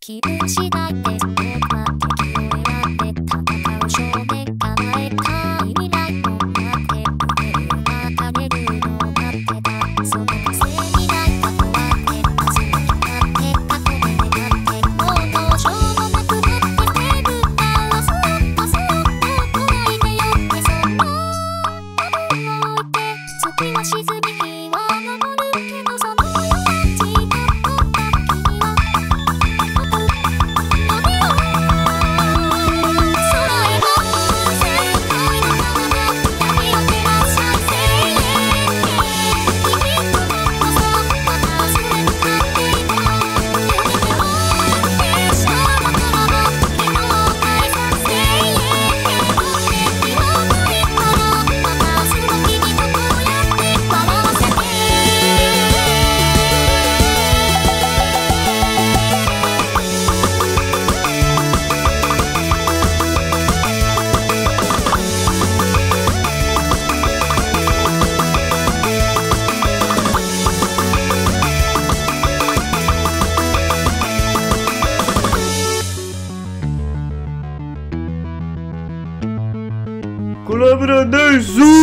気分次第で僕は敵を選んで戦う少年叶えたい未来も待って夢を掲げるのを待ってたそのせいにない過去はね明日になって過去で願ってもうどうしようもなくなっててるからそっとそっと来ないでよってそんなものを置いて月は沈み日は昇るけどそのように時間とった君はコラボラナイス